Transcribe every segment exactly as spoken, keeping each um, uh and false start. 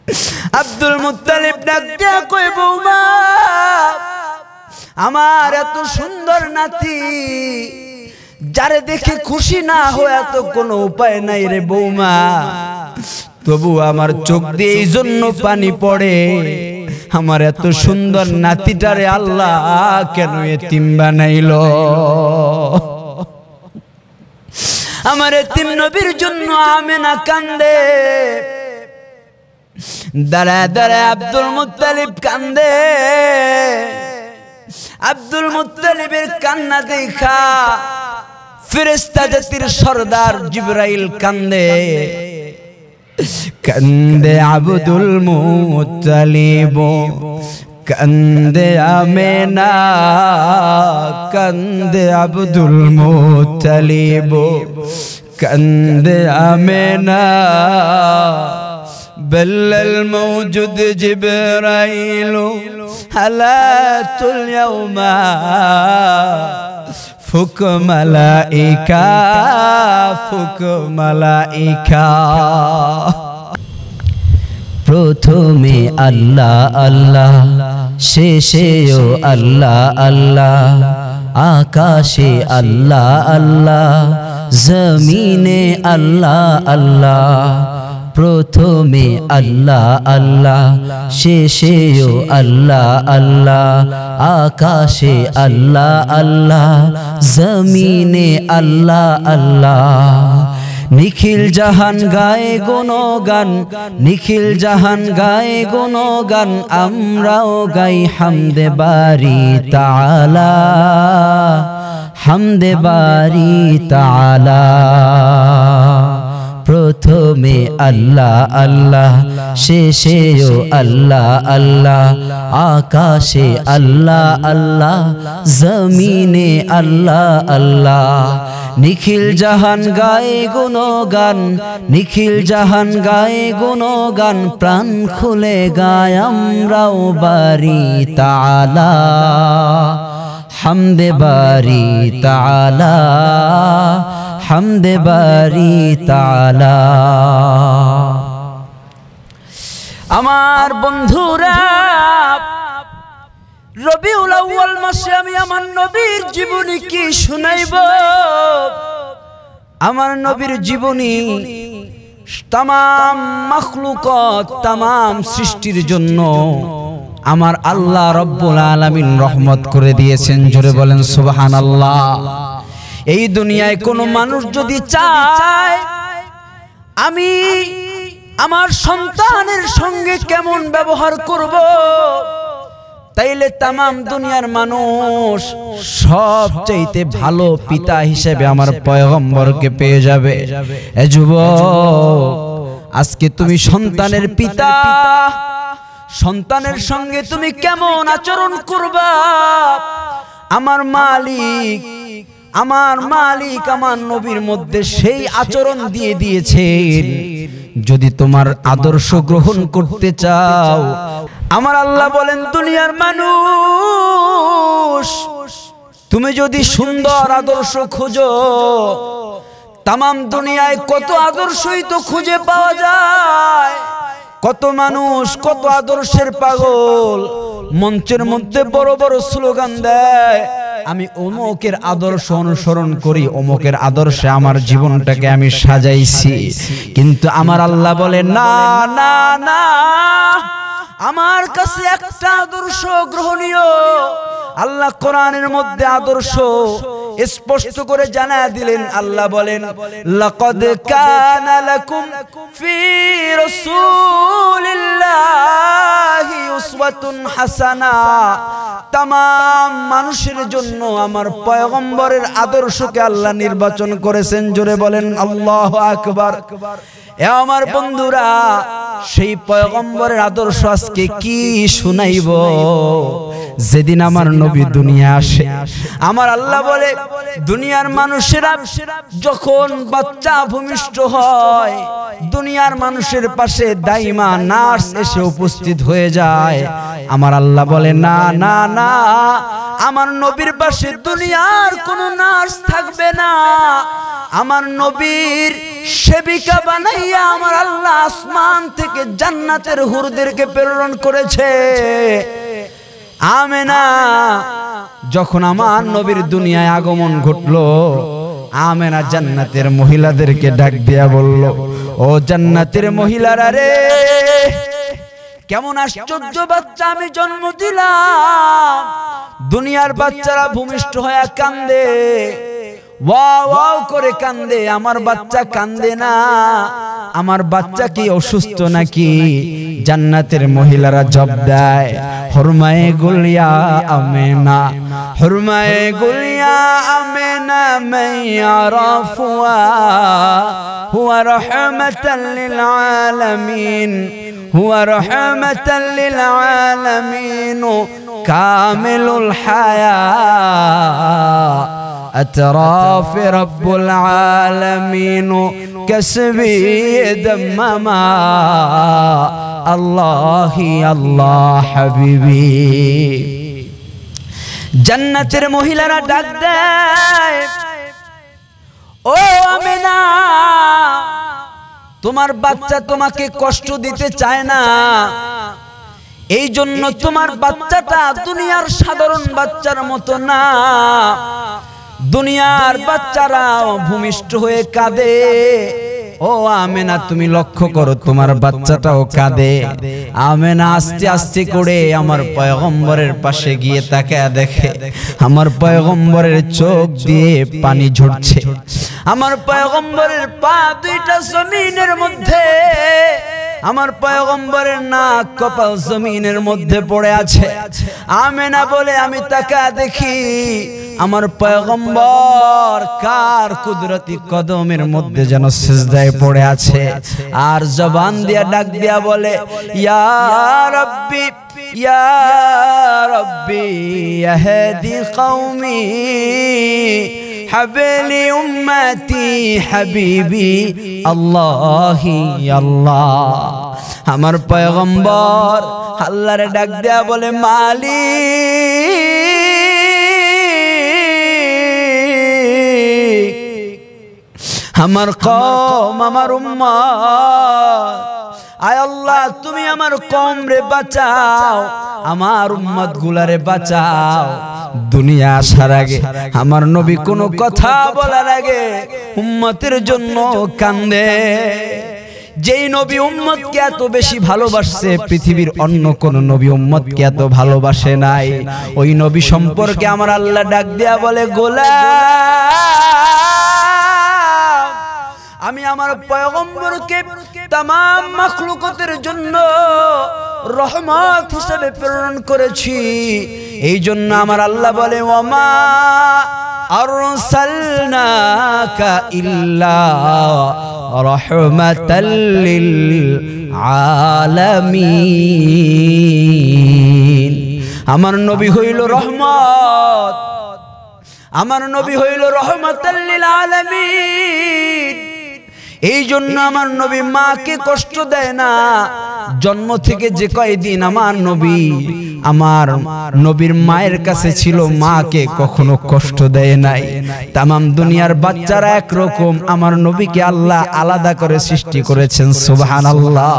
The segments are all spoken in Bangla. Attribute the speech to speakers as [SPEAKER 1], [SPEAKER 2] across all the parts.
[SPEAKER 1] আব্দুল মুত্তালিব ডাক দিয়া কয় বৌমা আমার এত সুন্দর নাতি যারে দেখে খুশি না হয়ে তো কোনো উপায় নাই রে বৌমা তবু আমার চোখ দিয়ে এই জন্য পানি পড়ে আমার এত সুন্দর নাতিটারে আল্লাহ কেন এতিম বানাইলো আমার এতিম নবীর জন্য আমেনা কান্দে দাঁড়ায় দাঁড়ায় আব্দুল মুত্তালিব কান্দে আব্দুল মুত্তালিবের কান্না দেখা ফেরেশতা জাতির সরদার জিবরাইল কান্দে কান্দে আব্দুল মুত্তালিব কান্দে আমেনা কান্দে আব্দুল মুত্তালিব কান্দে আমেনা بل الموجود جبرائيل حالات اليوم فوق ملائكة فوق ملائكة প্রথমে আল্লাহ আল্লাহ শেষেও আল্লাহ আল্লাহ আকাশে আল্লাহ আল্লাহ জমিনে আল্লাহ আল্লাহ প্রথমে আল্লাহ আল্লাহ শেষেও আল্লাহ আল্লাহ আকাশে আল্লাহ আল্লাহ জমিনে আল্লাহ আল্লাহ নিখিল জাহান গায়ে গুণগান নিখিল জাহান গায়ে গুণগান আমরাও গাই হামদে বারি তাআলা হামদে বারি তাআলা প্রথমে আল্লাহ আল্লাহ শেষেও আল্লাহ আল্লাহ আকাশে আল্লাহ আল্লাহ জমিনে আল্লাহ আল্লাহ নিখিল জাহান গায়ে গুণগান নিখিল জাহান গায়ে গুণগান প্রাণ খুলে গায় আমরাও বারি তাআলা হামদে বারি তাআলা হামদে বারি তাআলা আমার বন্ধুরা রবিউল আউয়াল মাসে আমি আমার নবীর জীবনী কি শুনাইব আমার নবীর জীবনী तमाम मखलूकत तमाम सृष्टिर জন্য আমার আল্লাহ রব্বুল আলামিন রহমত করে দিয়েছেন জোরে বলেন সুবহানাল্লাহ। এই দুনিয়ায় কোনো মানুষ যদি চায় আমি আমার সন্তানের সঙ্গে কেমন ব্যবহার করব, তাইলে तमाम দুনিয়ার মানুষ সবচেয়ে ভালো পিতা হিসেবে আমার পয়গম্বরকে পেয়ে যাবে। এ যুবক, আজকে তুমি সন্তানের পিতা, সন্তানের সঙ্গে তুমি কেমন আচরণ করবা? আমার মালিক আমার মালিক আমার নবীর মধ্যে সেই আচরণ দিয়ে দিয়েছেন। যদি তোমার আদর্শ গ্রহণ করতে চাও, আমার আল্লাহ বলেন দুনিয়ার মানুষ তুমি যদি সুন্দর আদর্শ খোঁজো, तमाम দুনিয়ায় কত আদর্শই তো খুঁজে পাওয়া যায়। কত মানুষ কত আদর্শের পাগল, মঞ্চের মধ্যে বড় বড় স্লোগান দেয়, আমি অমুকের আদর্শ অনুসরণ করি, অমুকের আদর্শে আমার জীবনটাকে আমি সাজাইছি। কিন্তু আমার আল্লাহ বলে না না না, আমার কাছে একটা আদর্শ গ্রহণীয়। আল্লাহ কোরআনের মধ্যে আদর্শ স্পষ্ট করে জানায় দিলেন। আল্লাহ বলেন লাকাদ কানা লাকুম ফি রাসূলিল্লাহি উসওয়াতুন হাসানা। तमाम মানুষের জন্য আমার পয়গম্বরের আদর্শকে আল্লাহ নির্বাচন করেছেন। জোরে বলেন আল্লাহু আকবার। এ আমার বন্ধুরা, সেই পয়গম্বরের আদর্শ আজকে কি শুনাইব? যেদিন আমার নবী দুনিয়া আসে, আমার আল্লাহ বলে দুনিয়ার মানুষেরা যখন বাচ্চা ভূমিষ্ঠ হয়, দুনিয়ার মানুষের পাশে দাইমা নার্স এসে উপস্থিত হয়ে যায়। আমার আল্লাহ বলে না না না, আমার নবীর পাশে দুনিয়ার কোনো নার্স থাকবে না। আমার নবীর সেবিকা বানাইয়া আমার আল্লাহ আসমান থেকে জান্নাতের হুরদেরকে প্রেরণ করেছে। আমেনা যখন আমার নবীর দুনিয়ায় আগমন ঘটলো, আমেনা জান্নাতের মহিলাদেরকে ডাক দিয়া বলল, ও জান্নাতের মহিলারা রে, কেমন আশ্চর্য বাচ্চা আমি জন্ম দিলাম। দুনিয়ার বাচ্চারা ভূমিষ্ঠ হয়ে কান্দে, ওয়াও ওয়াও করে কান্দে, আমার বাচ্চা কান্দে না। আমার বাচ্চা কি অসুস্থ নাকি? জান্নাতের মহিলারা জবাব দেয়, হুরমায়ে গুলিয়া আমেনা, হুরমায়ে গুলিয়া আমেনা মাইয়ারাফুয়া হুয়া রাহমাতাল লিল আলামিন, হুয়া রাহমাতাল লিল আলামিন কামিলুল হায়া أتراف رب العالمين كسبي دمما الله الله حبيبي। জান্নাতের মহিলারা ডাক দেয়, ও আমেনা, তোমার বাচ্চা তোমাকে কষ্ট দিতে চায় না, এই জন্য তোমার বাচ্চাটা দুনিয়ার সাধারণ বাচ্চার মতো না। দুনিয়ার বাচ্চারা ভূমিষ্ঠ হয়ে কাঁদে, ও আমেনা তুমি লক্ষ্য করো তোমার বাচ্চাটাও কাঁদে। আমেনা আস্তে আস্তে করে আমার পয়গম্বরের পাশে গিয়ে তাকায় দেখে, আমার পয়গম্বরের চোখ দিয়ে পানি ঝরছে। আমার পয়গম্বরের পা দুইটা জমিনের মধ্যে, আমার পয়গম্বরের নাক কপাল জমিনের মধ্যে পড়ে আছে। আমেনা বলে আমি তাকায় দেখি আমার পয়গম্বর কার কুদরতি কদমের মধ্যে যেন সিজদায় পড়ে আছে, আর জবান দিয়া ডাক দিয়া বলে, ইয়া রাব্বি ইয়া রাব্বি ইহদি কওমি হাবিলি উম্মতি হাবিবি আল্লাহি আল্লাহ। আমার পয়গম্বর আল্লাহরে ডাক দিয়া বলে, মালিক, আমার কওম, আমার উম্মত, আয় আল্লাহ তুমি আমার কওম রে বাঁচাও, আমার উম্মত গুলারে বাঁচাও। দুনিয়া আসার আগে আমার নবী কোনো কথা বলার আগে উম্মতের জন্য কান্দে। যেই নবী উম্মতকে এত বেশি ভালোবাসছে, পৃথিবীর অন্য কোন নবী উম্মতকে এত ভালোবাসে নাই। ওই নবী সম্পর্কে আমার আল্লাহ ডাক দিয়া বলে, গোলাম, আমি আমার পয়গম্বরকে তামাম মাখলুকাতের জন্য রহমত হিসেবে প্রেরণ করেছি। এই জন্য আমার আল্লাহ বলে, ওয়ামা আরসালনাকা ইল্লা রাহমাতাল লিল আলামিন। আমার নবী হইল রহমত, আমার নবী হইল রহমাতাল লিল আলামিন। এই জন্য আমার নবী মাকে কষ্ট দেয় না। জন্ম থেকে যে কয়দিন আমার নবী আমার নবীর মায়ের কাছে ছিল, মাকে কখনো কষ্ট দেয় নাই। তামাম দুনিয়ার বাচ্চারা একরকম, আমার নবীকে আল্লাহ আলাদা করে সৃষ্টি করেছেন। সুবহানাল্লাহ।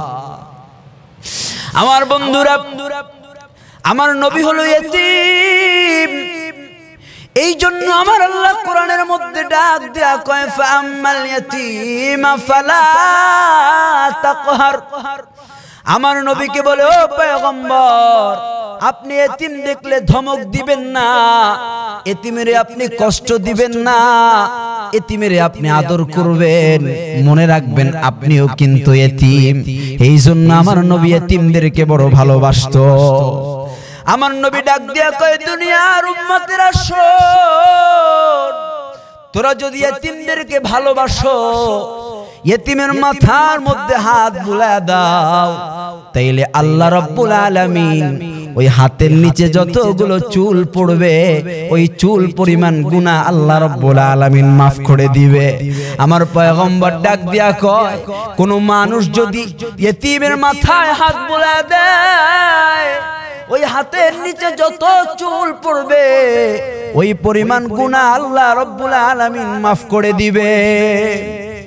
[SPEAKER 1] আমার বন্ধুরা, আমার নবী হলো ইতিম। এই জন্য আমার আল্লাহ কোরআনের মধ্যে ডাক দেয়া কয়, ফাআম্মাল ইয়াতীমা ফালা তাকহার। আমার নবীকে বলে, ও পয়গম্বর, আপনি এতিম দেখলে ধমক দিবেন না, এতিমেরে আপনি কষ্ট দিবেন না, এতিমেরে আপনি আদর করবেন। মনে রাখবেন আপনিও কিন্তু এতিম। এই জন্য আমার নবী এতিমদেরকে বড় ভালোবাসতো। আমার নবী ডাক দিয়া কয়, দুনিয়ার উম্মতেরা শোন, তোরা যদি এতিমদেরকে ভালোবাসো, এতিমের মাথার মধ্যে হাত বুলায় দাও, তাইলে আল্লাহ রাব্বুল আলামিন ওই হাতের নিচে যতগুলো চুল পড়বে, ওই চুল পরিমাণ গুনাহ আল্লাহ রাব্বুল আলামিন মাফ করে দিবে। আমার পয়গম্বর ডাক দিয়া কয়, কোন মানুষ যদি এতিমের মাথায় হাত বুলায় দেয়, ওই হাতের নিচে যত চুল পড়বে, ওই পরিমাণ গুনাহ আল্লাহ রাব্বুল আলামিন মাফ করে দিবে।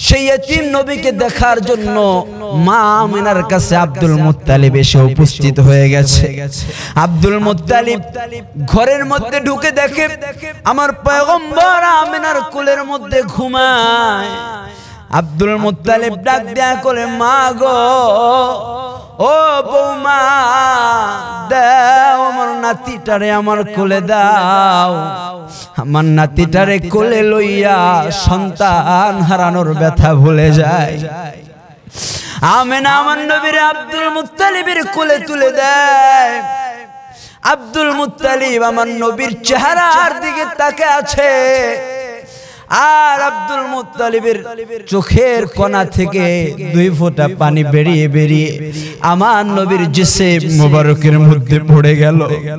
[SPEAKER 1] সেই এতিম নবীকে দেখার জন্য মা আমিনার কাছে আব্দুল মুত্তালিব এসে উপস্থিত হয়ে গেছে। আব্দুল মুত্তালিব ঘরের মধ্যে ঢুকে দেখে আমার পয়গম্বর আমিনার কোলের মধ্যে ঘুমায়। আব্দুল মুত্তালিব ডাক দেয়া করে, মা গো, ও বৌমা, দাও আমার নাতিটারে আমার কোলে দাও। আমার নাতিটারে কোলে লইয়া সন্তান হারানোর ব্যথা ভুলে যায়। আমিনা আমার নবীর আব্দুল মুত্তালিবের কোলে তুলে দেয়। আব্দুল মুত্তালিব আমার নবীর চেহারার দিকে তাকিয়ে আছে, আর আব্দুল মুত্তালিবের চোখের কোণা থেকে দুই ফোঁটা পানি বেরিয়ে বেরিয়ে আমার নবীর জিসিম মুবারকের মধ্যে পড়ে গেল।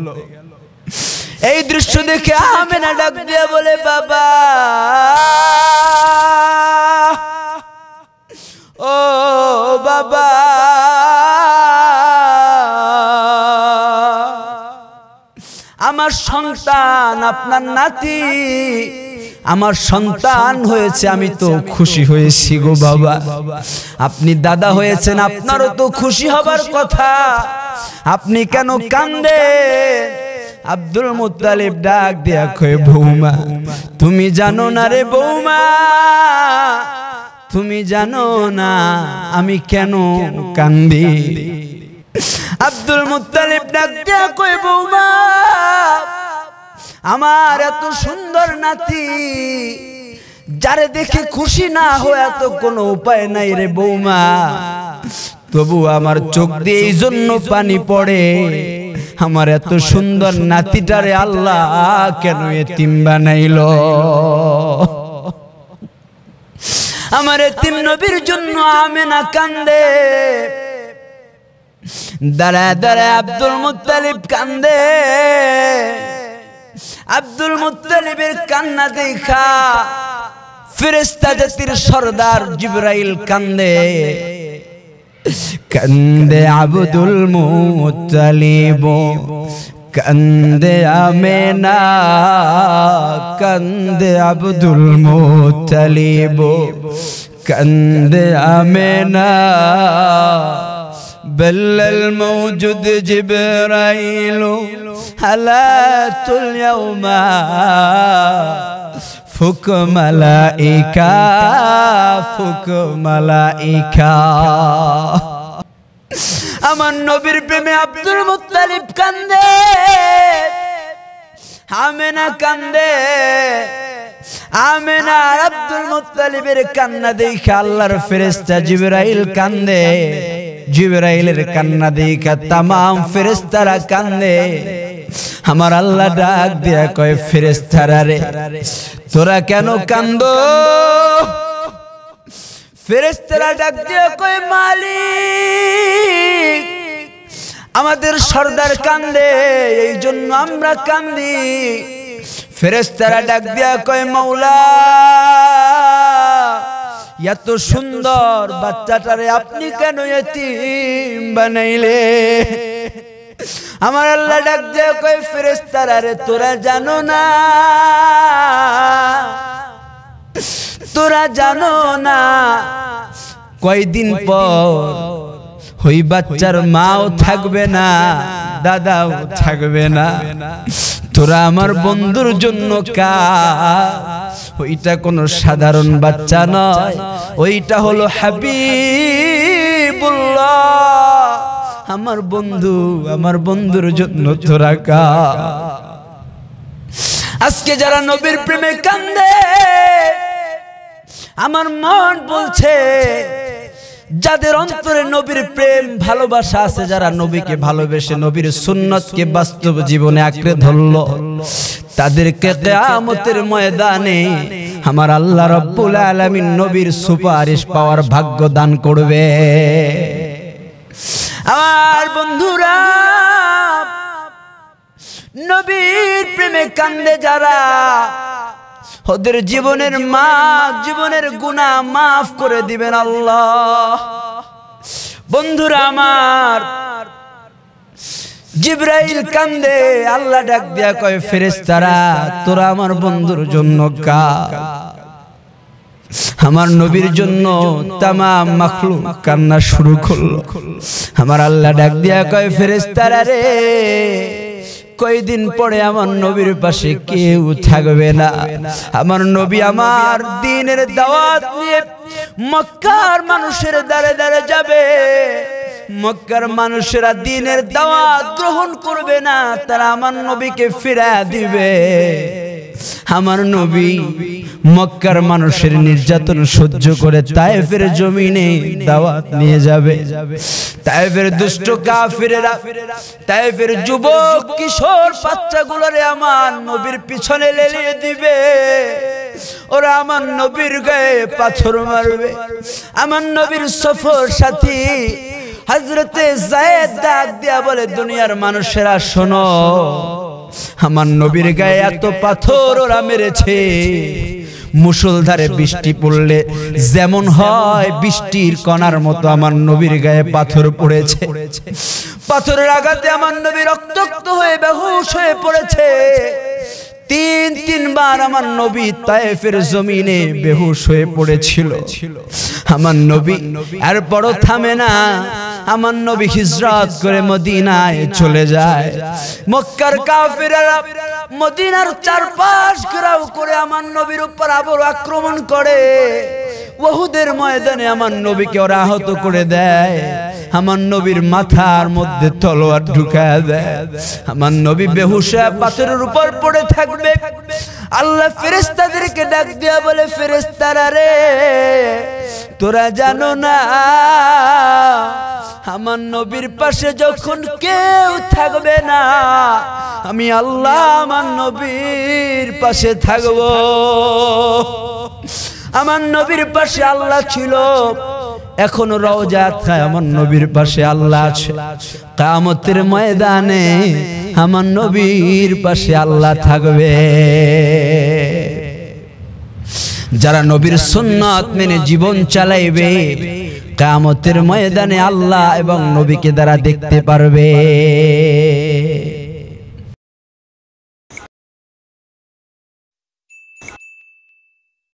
[SPEAKER 1] এই দৃশ্য দেখে আমিনা ডাক দিয়ে বলে, বাবা, ও বাবা, আমার সন্তান, আপনার নাতি আমার সন্তান হয়েছে, আমি তো খুশি হয়েছি গো বাবা। আপনি দাদা হয়েছেন, আপনারও তো খুশি হবার কথা, আপনি কেন কাঁদেন? আব্দুল মুত্তালিব ডাক দিয়া কয়, বৌমা, তুমি জানো না রে বৌমা, তুমি জানো না আমি কেন কান্দি। আব্দুল মুত্তালিব ডাক দিয়া কয়, বৌমা, আমার এত সুন্দর নাতি, যারে দেখে খুশি না হয়ে তো কোনো উপায় নাই রে বৌমা, তবু আমার চোখ দিয়ে এই জন্য পানি পড়ে, আমার এত সুন্দর নাতিটারে আল্লাহ কেন এতিম বানাইলো। আমার এতিম নবীর জন্য আমিনা কান্দে, দাঁড়ায় দাঁড়ায় আব্দুল মুত্তালিব কান্দে। আব্দুল মুত্তালিবের কান্না দেখা ফেরেশতা জাতির সরদার জিবরাইল কান্দে। কান্দে আব্দুল মুত্তালিব, কান্দে আমিনা, কান্দে আব্দুল মুত্তালিব, কান্দে আমিনা। بل الموجود جبرائيل حالات اليوم فوق ملائكة فوق ملائكة। আমার নবীর প্রেমে আব্দুল মুত্তালিব কান্দে, আমিনা কান্দে। আমিনা আর আব্দুল মুত্তালিবের কান্না দেখে আল্লাহর ফেরেশতা জিবরাইল কান্দে। জিবরাইলের কান্না দেখে तमाम ফেরেশতারা কান্দে। আমার আল্লাহ ডাক দিয়া কয়, ফেরেশতারা রে, তোরা কেন কান্দো? ফেরেশতারা ডাক দিয়া কয়, মালিক, আমাদের সরদার কান্দে, এই জন্য আমরা কান্দি। ফেরেশতারা ডাক দিয়া কয়, মাওলা, এত সুন্দর বাচ্চাটারে আপনি কেন এতিম বানাইলে? আমার আল্লাহ ডাক দিয়া কয়, ফেরেশতারা রে, তোরা জানো না, তোরা জানো না, কয়দিন পর ওই বাচ্চার মাও থাকবে না, দাদাও থাকবে না। তোরা আমার বন্ধুর জন্য কা, ওইটা কোনো সাধারণ বাচ্চা নয়, ওইটা হলো হাবিবুল্লাহ, আমার বন্ধু। আমার বন্ধুর জন্য তোরা কা। আজকে যারা নবীর প্রেমে কান্দে, আমার মন বলছে, যাদের অন্তরে নবীর প্রেম ভালোবাসা আছে, যারা নবীকে ভালোবেসে নবীর সুন্নতকে বাস্তব জীবনে আঁকড়ে ধরলো, তাদেরকে কিয়ামতের ময়দানে আমার আল্লাহ রাব্বুল আলামিন নবীর সুপারিশ পাওয়ার ভাগ্য দান করবে। আমার বন্ধুরা, নবীর প্রেমে কান্দে যারা, ওদের জীবনের মা জীবনের গুনাহ মাফ করে দিবেন আল্লাহ। বন্ধুরা আমার, জিবরাইল কান্দে, আল্লাহ ডাক দিয়া কয়, ফেরেশতারা, তোরা আমার বন্ধুর জন্য কা। আমার নবীর জন্য তামাম মাখলুক কান্না শুরু করলো। আমার আল্লাহ ডাক দিয়া কয় ফেরেশতারা রে, কয়দিন পরে আমার নবীর পাশে কেউ থাকবে না। আমার নবী আমার দ্বীনের দাওয়াত নিয়ে মক্কার মানুষের দ্বারে দ্বারে যাবে। মক্কার মানুষেরা দ্বীনের দাওয়াত গ্রহণ করবে না, তারা আমার নবীকে ফিরিয়ে দিবে। আমার নবী মক্কার মানুষের নির্যাতন সহ্য করে তায়েফের জমিনে দাওয়াত নিয়ে যাবে। তায়েফের দুষ্ট কাফিরেরা, তায়েফের যুবক কিশোর বাচ্চাগুলোরে আমার নবীর পিছনে লেলিয়ে দিবে। ওরা আমার নবীর গায়ে পাথর মারবে। আমার নবীর সফর সাথী হযরতে যায়েদ ডাক দিয়া বলে, দুনিয়ার মানুষেরা শোনো, আমার নবীর গায়ে এত পাথর ওরা মেরেছে, মুষলধারে বৃষ্টি পড়লে যেমন হয় বৃষ্টির কণার মতো আমার নবীর গায়ে পাথর পড়েছে। পাথরের আঘাতে আমার নবী রক্তাক্ত হয়ে বেহুশ হয়ে পড়েছে। তিন তিনবার আমার নবী তায়েফের জমিনে বেহুশ হয়ে পড়েছিল। আমার নবী এরপরও থামে না। আমার নবী হিজরত করে মদিনায় চলে যায়। মক্কার কাফিররা মদিনার চারপাশ ঘেরাও করে আমার নবীর উপর আবার আক্রমণ করে। উহুদের ময়দানে আমার নবীকে ওরা আহত করে দেয়। আমার নবীর মাথার মধ্যে তলোয়ার ঢুকায় দেয়। আমার নবী বেহুশ হয়ে পাথরের উপর পড়ে থাকবে। আল্লাহ ফেরেশতাদেরকে ডাক দিয়া বলে, ফেরেশতারা রে, তোরা জানো না আমার নবীর পাশে যখন কেউ থাকবে না, আমি আল্লাহ আমার নবীর পাশে থাকব। আমার নবীর পাশে আল্লাহ ছিল, এখনো রওজাত খায় আমার নবীর পাশে আল্লাহ আছে। কিয়ামতের ময়দানে আমার নবীর পাশে আল্লাহ থাকবে। যারা নবীর সুন্নাত মেনে জীবন চালাইবে, কিয়ামতের ময়দানে আল্লাহ এবং নবীকে দ্বারা দেখতে পারবে।